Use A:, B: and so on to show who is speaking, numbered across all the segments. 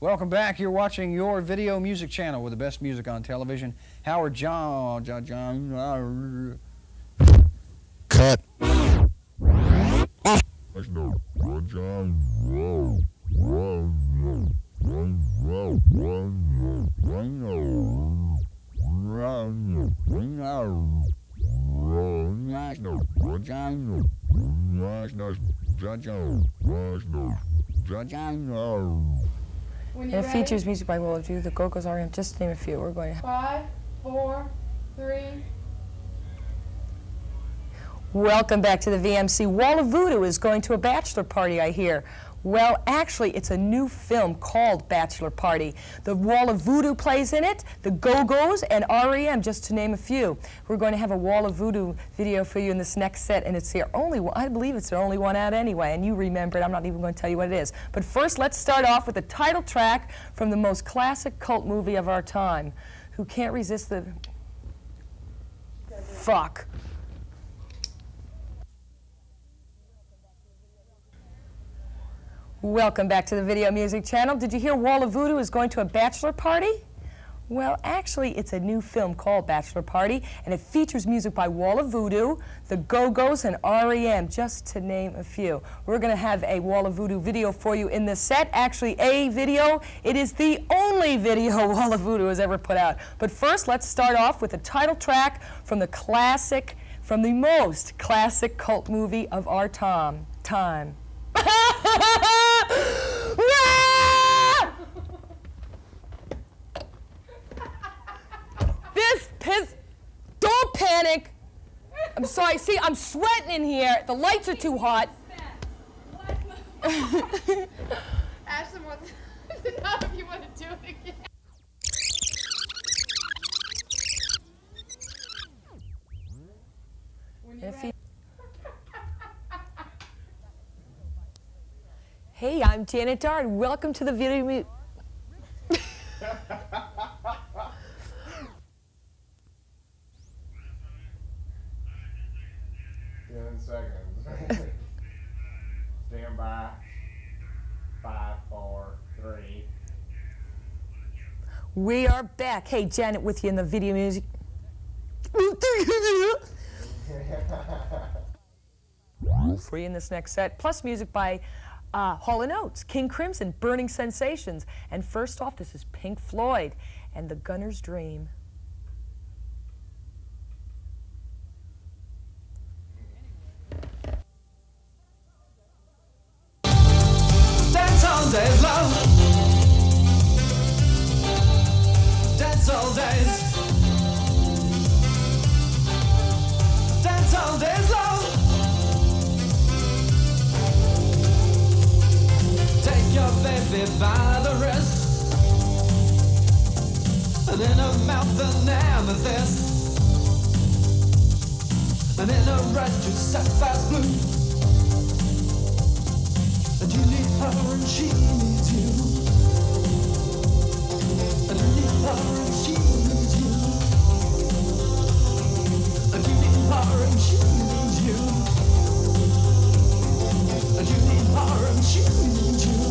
A: Welcome back. You're watching your video music channel with the best music on television. Howard John.
B: Cut.
C: It features music by WVEU, the Go-Go's, R.E.M., just to name a few. We're going to
D: 5, 4, 3.
C: Welcome back to the VMC. Wall of Voodoo is going to a bachelor party, I hear. Well, actually, it's a new film called Bachelor Party. The Wall of Voodoo plays in it, the Go-Go's, and R.E.M., just to name a few. We're going to have a Wall of Voodoo video for you in this next set, and it's their only one. I believe it's their only one out anyway, and you remember it. I'm not even going to tell you what it is. But first, let's start off with the title track from the most classic cult movie of our time. Who can't resist the... Fuck. Welcome back to the Video Music Channel. Did you hear Wall of Voodoo is going to a bachelor party? Well, actually, it's a new film called Bachelor Party, and it features music by Wall of Voodoo, the Go-Go's, and R.E.M., just to name a few. We're going to have a Wall of Voodoo video for you in this set. Actually, a video. It is the only video Wall of Voodoo has ever put out. But first, let's start off with the title track from the most classic cult movie of our time. Don't panic. I'm sorry. See, I'm sweating in here. The lights are too hot.
D: Ashton wants to know if you want to do it again.
C: Hey, I'm Janet Darr, and welcome to the Video Music.
E: 10 seconds. Stand by. 5, 4, 3.
C: We are back. Hey, Janet with you in the Video Music. Free in this next set, plus music by Hall & Oates, King Crimson, Burning Sensations. And first off, this is Pink Floyd and The Gunner's Dream.
F: Dance all days long. Dance all days. Dance all days long. Take your baby by the wrist, and in her mouth an amethyst, and in her red to sapphire blue. And you need her and she needs you, and you need her and she needs you, and you need her and she needs you, and you need her and she needs you,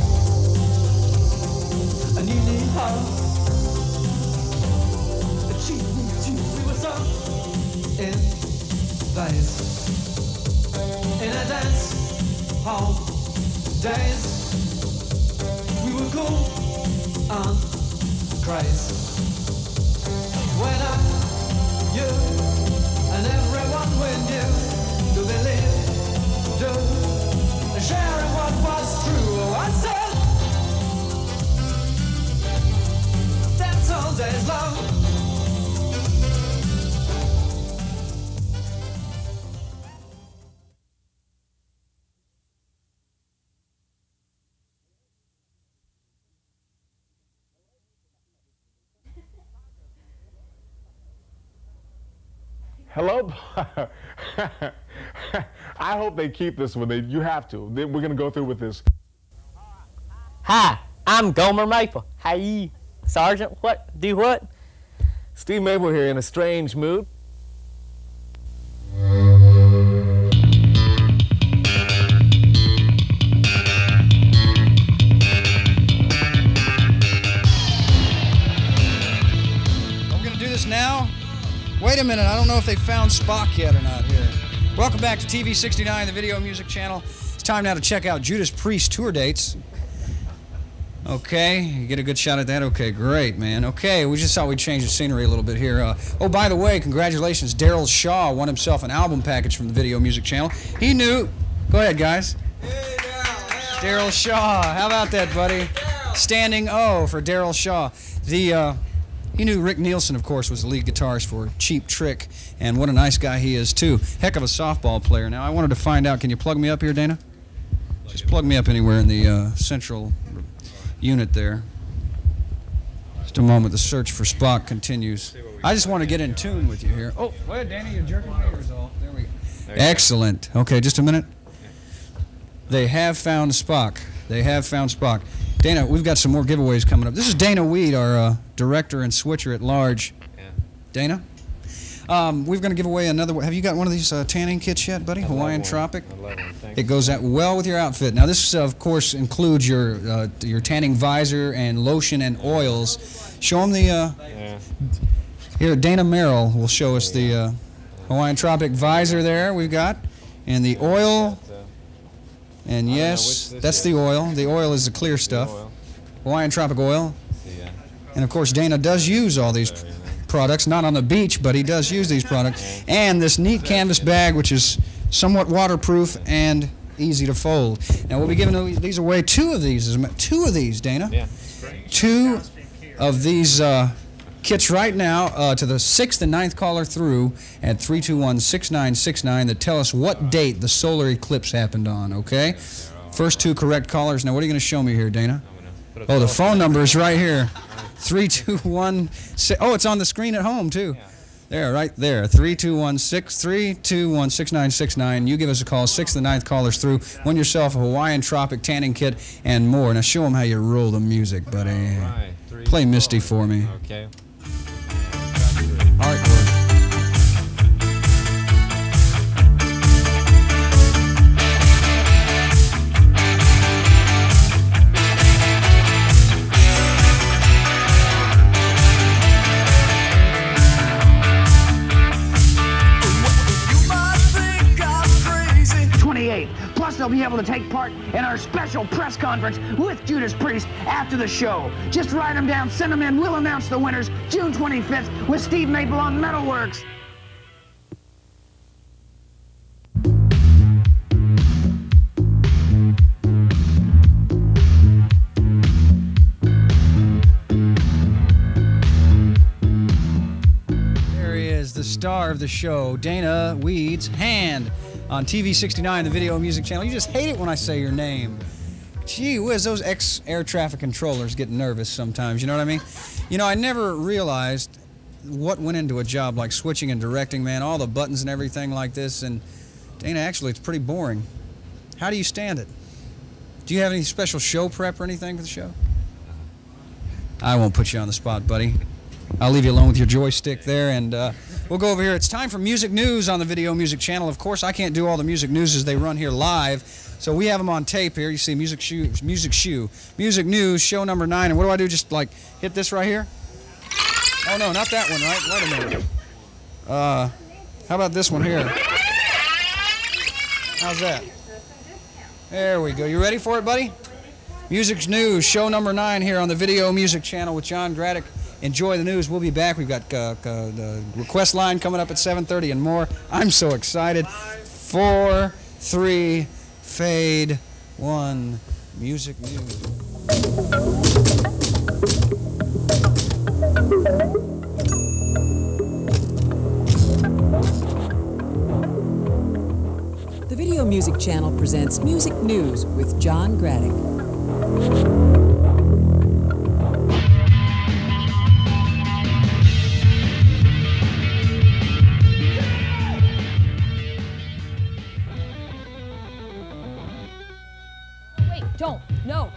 F: and you need her and she needs you. We were so in place, in a dance hall days. We were cool and crazy. When I, you, and everyone we knew to believe, to sharing what was true. Oh, I said, dance all days long.
E: Hello? I hope they keep this one. You have to. We're going to go through with this.
G: Hi, I'm Gomer Mapel. Hey, Sergeant, what? Do what?
H: Steve Mapel here in a strange mood.
A: wait a minute. I don't know if they found Spock yet or not here. Welcome back to TV 69, the Video Music Channel. It's time now to check out Judas Priest tour dates. Okay, you get a good shot at that? Okay, great, man. Okay, we just thought we'd change the scenery a little bit here. Oh, by the way, congratulations. Daryl Shaw won himself an album package from the Video Music Channel. He knew... Go ahead, guys.
F: Hey,
A: Daryl Shaw. How about that, buddy? Standing O for Daryl Shaw. He knew Rick Nielsen, of course, was the lead guitarist for Cheap Trick, and what a nice guy he is, too. Heck of a softball player. Now, I wanted to find out, can you plug me up here, Dana? Just plug me up anywhere in the central unit there. Just a moment, the search for Spock continues. I just want to get in tune with you here. Oh, go ahead, Danny, you're jerking my ears off. There we go. Excellent. Okay, just a minute. They have found Spock. They have found Spock. Dana, we've got some more giveaways coming up. This is Dana Weed, our director and switcher at large. Yeah. Dana? We're going to give away another one. Have you got one of these tanning kits yet, buddy? Hawaiian Tropic? It goes out well with your outfit. Now, this, of course, includes your tanning visor and lotion and oils. Show them the... Here, Dana Merrill will show us the Hawaiian Tropic visor there we've got. And the oil... And yes, that's the oil. The oil is the clear stuff. Hawaiian Tropic oil. And of course, Dana does use all these products, not on the beach, but he does use these products. And this neat canvas bag, which is somewhat waterproof and easy to fold. Now, we'll be giving these away. Two of these, Dana. Yeah. Two of these kits right now to the 6th and 9th caller through at 321-6969 that tell us what date the solar eclipse happened on, okay? First two correct callers. Now, what are you going to show me here, Dana? Oh, the phone number is right here. 321... Oh, it's on the screen at home, too. There, right there. 321-6969. You give us a call. 6th and 9th callers through. Win yourself a Hawaiian Tropic tanning kit and more. Now, show them how you roll the music, buddy. Play Misty for me.
H: Okay.
A: Artwork.
B: Plus, they'll be able to take part in our special press conference with Judas Priest after the show. Just write them down, send them in. We'll announce the winners June 25th with Steve Mapel on Metalworks.
A: There he is, the star of the show, Dana Weed's Hand. On TV 69, the Video Music Channel. You just hate it when I say your name. Gee whiz, those ex-air traffic controllers get nervous sometimes, you know what I mean? You know, I never realized what went into a job like switching and directing, man, all the buttons and everything like this, and Dana, actually, it's pretty boring. How do you stand it? Do you have any special show prep or anything for the show? I won't put you on the spot, buddy. I'll leave you alone with your joystick there, and we'll go over here. It's time for music news on the Video Music Channel. Of course, I can't do all the music news as they run here live, so we have them on tape here. You see Music News, show number 9. And what do I do? Just, like, hit this right here? Oh, no, not that one, right? Wait a minute. How about this one here? How's that? There we go. You ready for it, buddy? Music News, show number 9 here on the Video Music Channel with John Graddock. Enjoy the news. We'll be back. We've got the request line coming up at 7:30 and more. I'm so excited. 4, 3, fade, 1. Music news.
I: The Video Music Channel presents Music News with John Graddock.
C: Don't. No.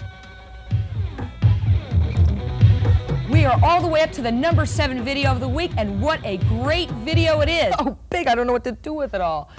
C: We are all the way up to the number 7 video of the week, and what a great video it is. Oh, big, I don't know what to do with it all.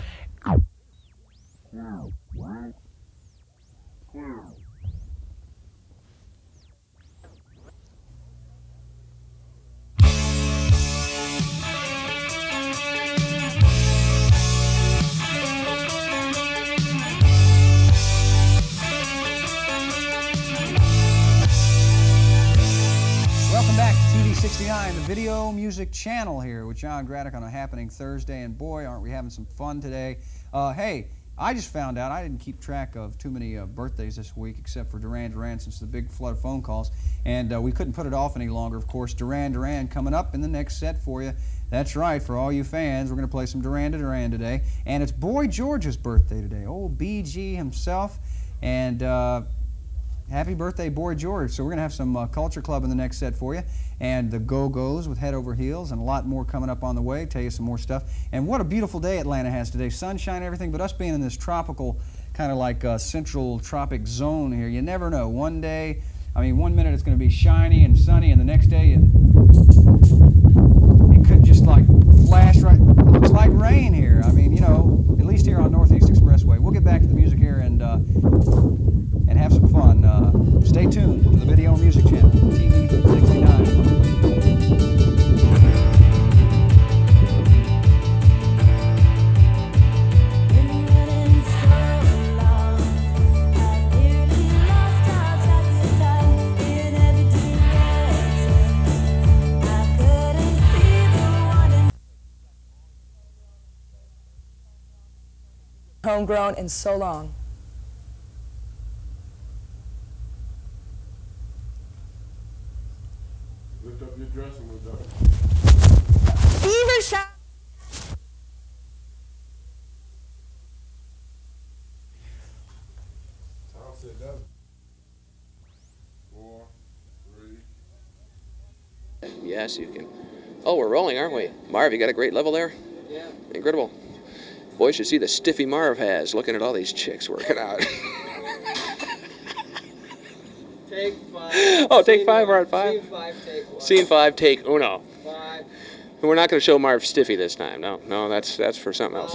A: TV69, the video music channel here with John Graddock on a happening Thursday, and boy, aren't we having some fun today. Hey, I just found out I didn't keep track of too many birthdays this week except for Duran Duran since the big flood of phone calls, and we couldn't put it off any longer. Of course, Duran Duran coming up in the next set for you. That's right, for all you fans, we're going to play some Duran Duran today, and it's Boy George's birthday today, old BG himself, and happy birthday, Boy George. So we're going to have some Culture Club in the next set for you, and the Go-Go's with Head Over Heels, and a lot more coming up on the way. Tell you some more stuff. And what a beautiful day Atlanta has today. Sunshine and everything, but us being in this tropical, kind of like central tropic zone here, you never know. One day, I mean, one minute it's going to be shiny and sunny, and the next day it could just like flash right. It looks like rain here. I mean, you know, at least here on Northeast Expressway. We'll get back to the music here and have some fun. Stay tuned to the Video Music Channel, TV69.
C: Homegrown and so long.
E: Lift up your dress and we'll go.
C: Fever shot.
E: Tom said that. 4, 3.
J: Yes, you can. Oh, we're rolling, aren't we? Marv, you got a great level there?
G: Yeah.
J: Incredible. Boy, you should see the stiffy Marv has looking at all these chicks working out.
G: Take 5.
J: Oh, take 5, we're at 5?
G: Scene 5, take 1.
J: Scene 5, take uno.
G: 5.
J: We're not going to show Marv stiffy this time. No, no, that's for something else.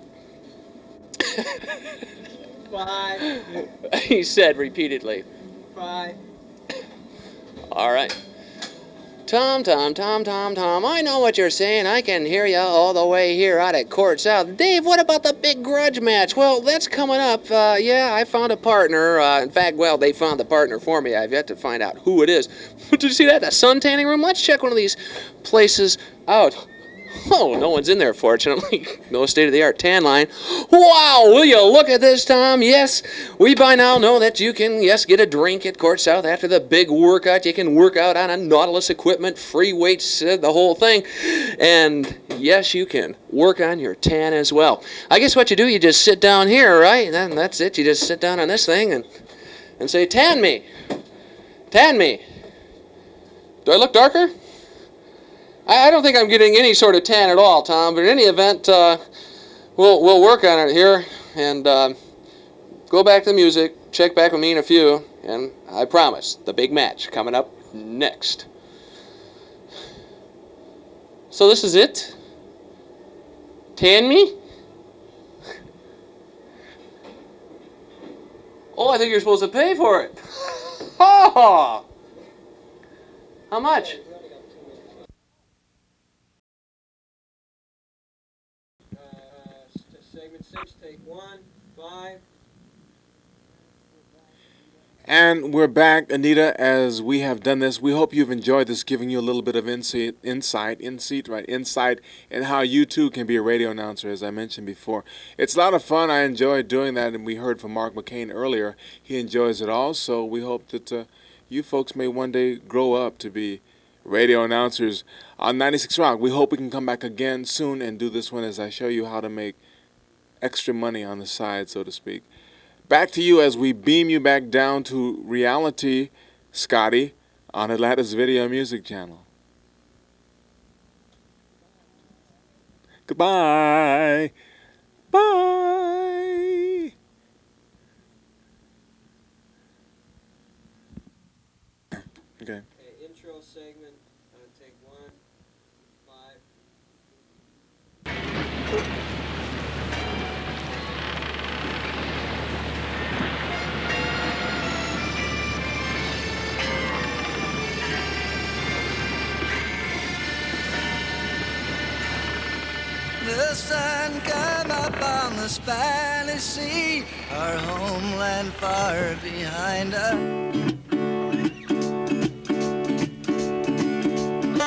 G: 5.
J: He said repeatedly.
G: 5.
J: All right. Tom, Tom, Tom, Tom, Tom, I know what you're saying. I can hear you all the way here out at Court South. Dave, what about the big grudge match? Well, that's coming up. Yeah, I found a partner. In fact, well, they found the partner for me. I've yet to find out who it is. Did you see that? The sun tanning room? Let's check one of these places out. Oh, no one's in there, fortunately. No state-of-the-art tan line. Wow, will you look at this, Tom? Yes, we by now know that you can, yes, get a drink at Court South after the big workout. You can work out on a Nautilus equipment, free weights, the whole thing. And, yes, you can work on your tan as well. I guess what you do, you just sit down here, right? And that's it. You just sit down on this thing and say, tan me. Tan me. Do I look darker? I don't think I'm getting any sort of tan at all, Tom, but in any event, we'll work on it here, and go back to the music, check back with me in a few, and I promise, the big match coming up next. So this is it? Tan me? Oh, I think you're supposed to pay for it. Oh! How much?
G: Segment 6, take 1, 5.
H: And we're back, Anita, as we have done this. We hope you've enjoyed this, giving you a little bit of insight in how you too can be a radio announcer, as I mentioned before. It's a lot of fun. I enjoy doing that, and we heard from Mark McCain earlier. He enjoys it all, so we hope that you folks may one day grow up to be radio announcers on 96 Rock. We hope we can come back again soon and do this one as I show you how to make extra money on the side, so to speak. Back to you as we beam you back down to reality, Scotty, on Atlanta's Video Music Channel. Goodbye. Bye. Okay.
G: Intro segment, take 1, 5.
F: The sun come up on the Spanish Sea, our homeland far behind us.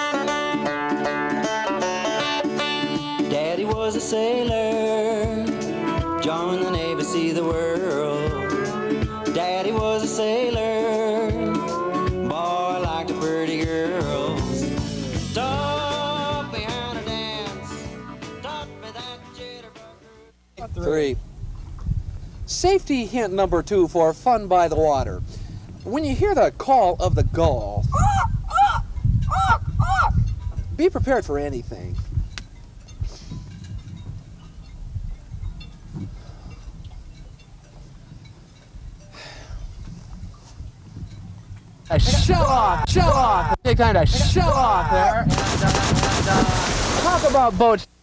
K: Safety hint number 2 for fun by the water. When you hear the call of the gull, be prepared for anything. Shut off! Shut off! Take time to shut off there. Talk about boats.